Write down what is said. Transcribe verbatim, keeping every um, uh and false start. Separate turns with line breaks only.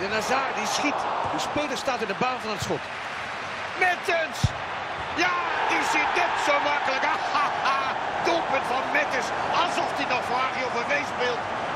Eden Hazard die schiet. De speler staat in de baan van het schot. Mertens! Ja, die zit net zo makkelijk. Doelpunt van Mertens. Alsof hij nog voor Arjo van Wees speelt.